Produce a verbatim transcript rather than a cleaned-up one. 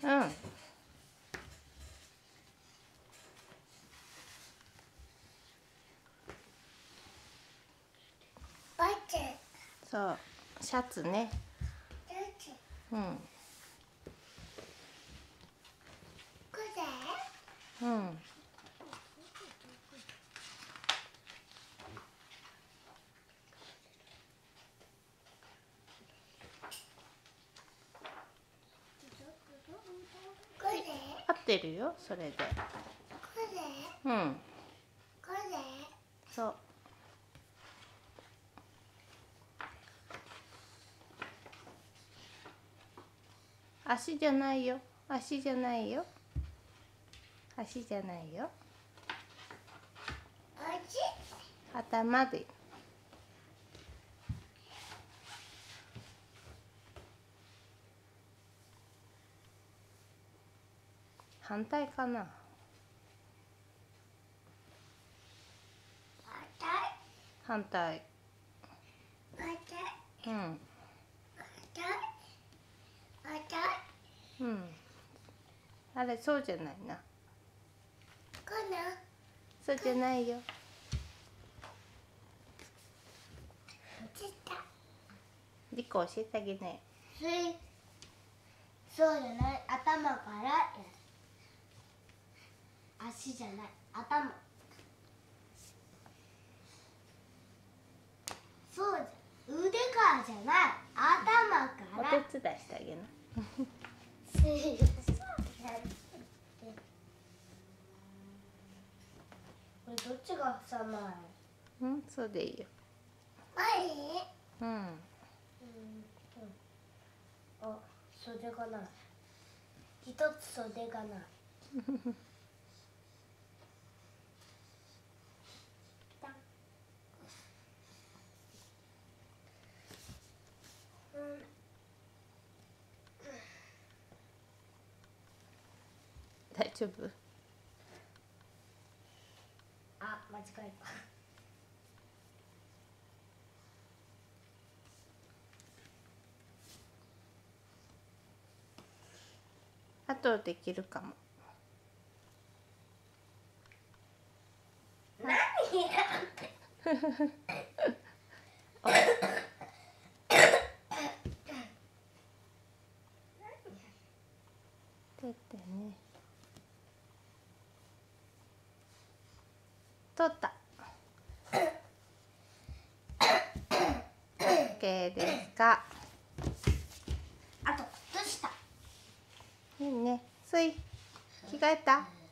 うん。そう、シャツね。うん。うん。合ってるよ、それで。うん。そう。足じゃないよ。足じゃないよ。足じゃないよ。頭で。反対かな。反対。うん。うん。あれ、そうじゃないな。そうじゃないよ。リコ教えてあげね。 そうじゃない、頭からやる。足じゃない、頭。そうじゃ、腕からじゃない、頭から。 お手伝いしてあげな。 これどっちが寒い？ うん、そうでいいよ。うん。うん。 あ、袖がない。一つ袖がない。 大丈夫？ あ、間違えた。 あとできるかも。 何出てね。取った。OK ですか。 あと靴下。 いいね。すい。着替えた？